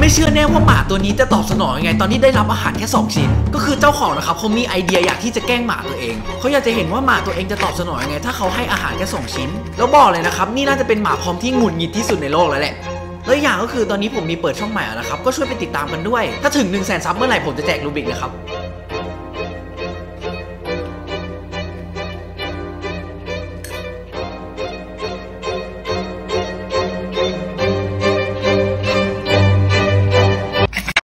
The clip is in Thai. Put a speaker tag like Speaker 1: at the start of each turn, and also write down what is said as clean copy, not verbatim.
Speaker 1: ไม่เชื่อแน่ว่าหมาตัวนี้จะตอบสนองยังไงตอนที่ได้รับอาหารแค่2ชิ้นก็คือเจ้าของนะครับเขามีไอเดียอยากที่จะแกล้งหมาตัวเองเขาอยากจะเห็นว่าหมาตัวเองจะตอบสนองยังไงถ้าเขาให้อาหารแค่2ชิ้นแล้วบอกเลยนะครับนี่น่าจะเป็นหมาพร้อมที่หงุดหงิดที่สุดในโลกแล้วแหละแล้วอย่างก็คือตอนนี้ผมมีเปิดช่องใหม่นะครับก็ช่วยไปติดตามกันด้วยถ้าถึง100,000 ซับเมื่อไหร่ผมจะแจกรูบิกนะครับ